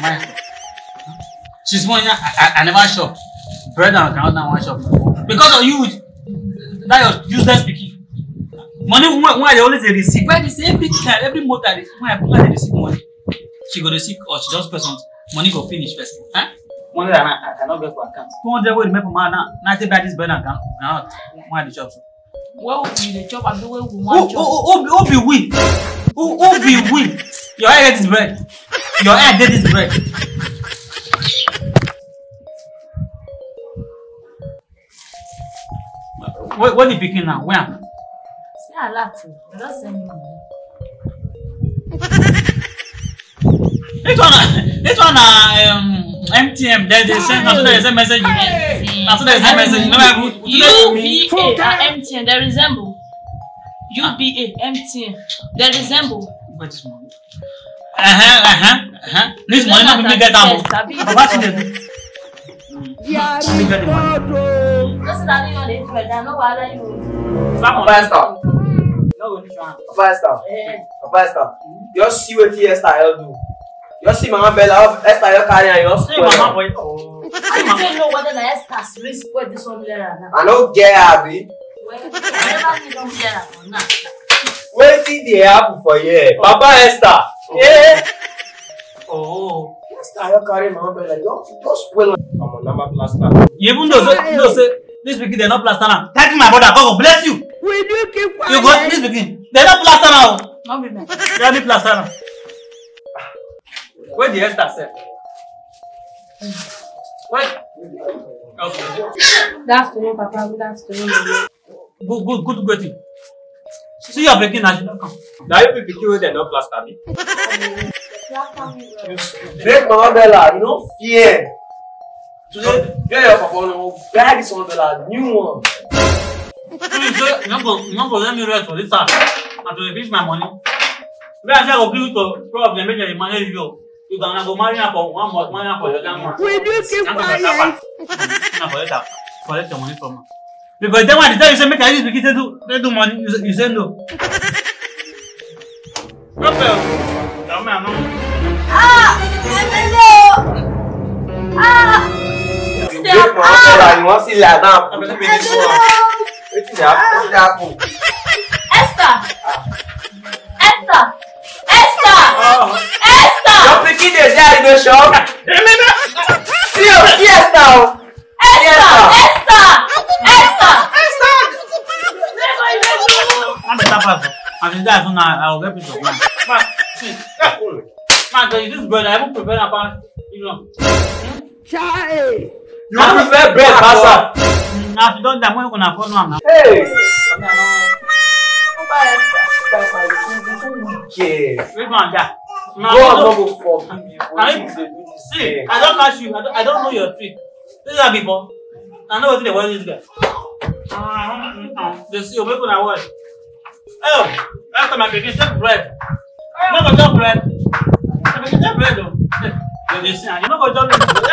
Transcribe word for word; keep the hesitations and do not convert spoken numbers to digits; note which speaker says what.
Speaker 1: She's one. I, I, I never shop. Bread and ground and one shop. Because of you, that your useless speaking. Money, when they always receive, why they say every time, every motor, when I put her receive money, she go receive or she just pay something. Money go finish first. Huh? Money that I, I cannot get for account. two hundred will remember man now. Now take back this bread and ground. Now, why the shop?
Speaker 2: Well, the job and the way we
Speaker 1: Who,
Speaker 2: want job.
Speaker 1: who, who, who be we? Who, who be we? Your head is bread. Your head get this bread. What, what are you picking now? Where?
Speaker 2: Say a lot. You don't send me money.
Speaker 1: This one, this one, uh, um, M T M. They they send. After they send message. After they send message.
Speaker 2: U B A and M T N. They resemble. U B A, M T N. They resemble.
Speaker 1: What is money? Uh huh, uh huh, uh huh. This money not me get that money. What should they do? Let me get the money.
Speaker 2: That's not even the interest. I know why you.
Speaker 3: Papa Esther.
Speaker 1: No, this one.
Speaker 3: Papa Esther.
Speaker 2: Eh.
Speaker 3: Papa Esther. You see what Esther do. You see Mama Bella, Esther, you carry and you
Speaker 1: See Mama boy. Oh.
Speaker 2: I don't know whether the Esther's risk for this one there now.
Speaker 3: I don't get happy.
Speaker 2: Well, I never don't care or not.
Speaker 3: Wait till they happen for you. Papa Esther. Yeah.
Speaker 1: Oh.
Speaker 3: Esther, you carry Mama Bella. You just spoil I'm on number plaster.
Speaker 1: Even though say, no say this begin they not plaster now. Thank you, my brother. God bless you.
Speaker 4: Will you keep quiet?
Speaker 1: You got this begin. They not plaster now.
Speaker 2: Not be me.
Speaker 1: They are plaster now. Where the Esther say? Wait. Okay.
Speaker 2: Good afternoon, Papa. Good afternoon, Mama.
Speaker 1: Good, good, good, good thing. See your begin as you don't come.
Speaker 3: Now you be picking with them not plaster me. Break Mama Bella. You don't fear. Today, get your papa no bag this one Bella, new one.
Speaker 1: You say you not go, you not go let me rest for this time. And to finish my money. When I say I go give you to problem, make you manage you. You gonna go marry her for one month, marry her for your damn month.
Speaker 4: Will you keep quiet?
Speaker 1: Now collect collect your money from her. Because then when they tell you say make I use because they do they do money, you say, you say no. Propel. Come here, no.
Speaker 2: Ah! Hello! Ah!
Speaker 3: You break Mama Bella, you want to see like that? Let me this one. Wait till they happen.
Speaker 2: Esther! Esther! Esther!
Speaker 3: Oh.
Speaker 2: Esther!
Speaker 3: Your picking is there in the shop. See you, see Esther.
Speaker 2: Esther! Esther! Esther!
Speaker 1: I'm better person. And if that's not, I will get peace of mind. Man, see, that's cool. Man, this bread, I won't prepare about, you know.
Speaker 4: Child.
Speaker 3: You prefer bread, Pasa?
Speaker 1: Now, if you don't, I'm going to follow him now.
Speaker 3: Hey!
Speaker 2: Papa Esther.
Speaker 3: Papa, you too wicked.
Speaker 1: Which one, that?
Speaker 3: God no go forgive you for
Speaker 1: Can
Speaker 3: things
Speaker 1: you
Speaker 3: they do this
Speaker 1: see?
Speaker 3: day.
Speaker 1: I don't catch you. I don't, I don't know your trick. This is that before. I know what they want this guy. They see you make una watch. Oh, after my baby, take bread. You no go chop bread. My baby, take bread though. You dey see, you no go chop bread.